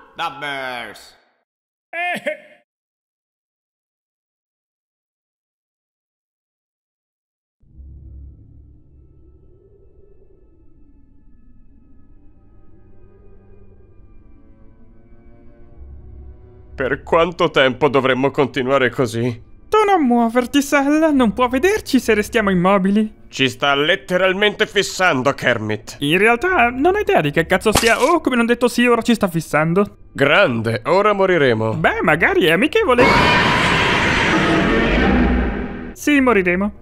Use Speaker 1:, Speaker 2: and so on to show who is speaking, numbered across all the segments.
Speaker 1: The Bears.
Speaker 2: Per quanto tempo dovremmo continuare così?
Speaker 3: Tu non muoverti, Sal, non può vederci se restiamo immobili.
Speaker 2: Ci sta letteralmente fissando, Kermit.
Speaker 3: In realtà non ho idea di che cazzo sia. Oh, come non detto sì, ora ci sta fissando.
Speaker 2: Grande, ora moriremo.
Speaker 3: Beh, magari è amichevole. Sì, moriremo.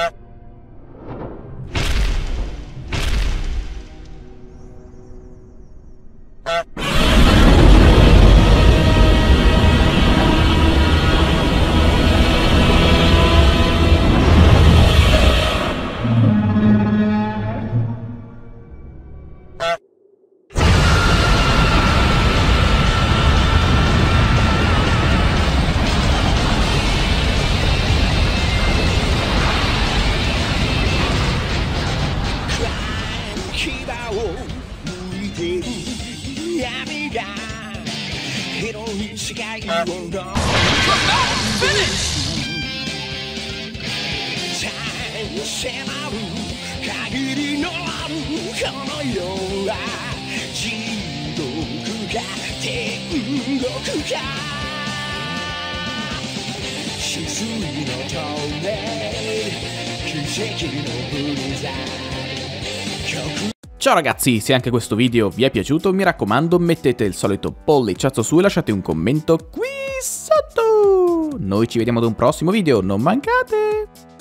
Speaker 4: Ciao ragazzi, se anche questo video vi è piaciuto, mi raccomando mettete il solito polliciato su e lasciate un commento qui sotto. Noi ci vediamo ad un prossimo video, non mancate!